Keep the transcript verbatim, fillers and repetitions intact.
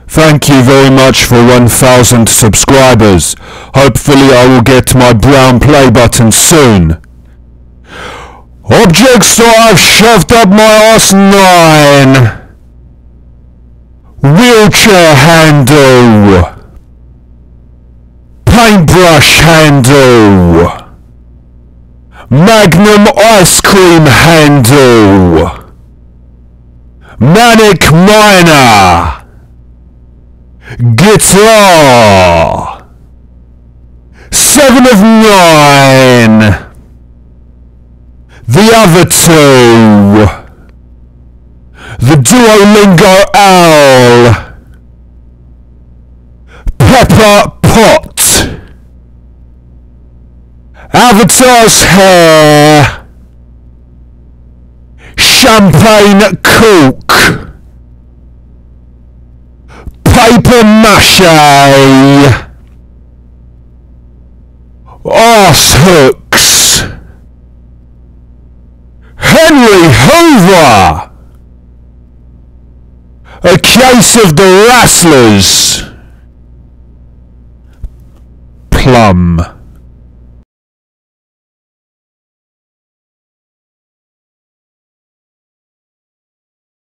Thank you very much for one thousand subscribers. Hopefully I will get my brown play button soon. Objects that I've shoved up my arse nine. Wheelchair handle. Paintbrush handle. Magnum ice cream handle. Manic Miner. Guitar. Seven of nine. The other two. The Duolingo owl. Pepper pot. Avatar's hair. Champagne cork. Papier-mâché. Arse hooks. Henry Hoover. A case of the Wrestlers. Plum.